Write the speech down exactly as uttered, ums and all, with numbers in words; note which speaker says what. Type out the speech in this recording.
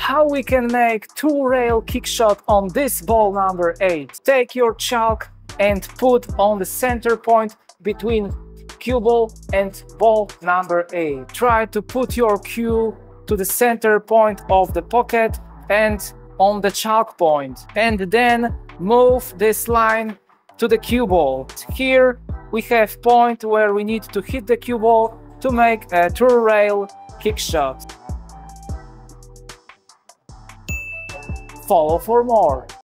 Speaker 1: how we can make two-rail kickshot on this ball number eight. Take your chalk and put on the center point between cue ball and ball number eight. Try to put your cue to the center point of the pocket and on the chalk point, and then move this line to the cue ball. Here we have point where we need to hit the cue ball to make a two-rail kickshot. Follow for more.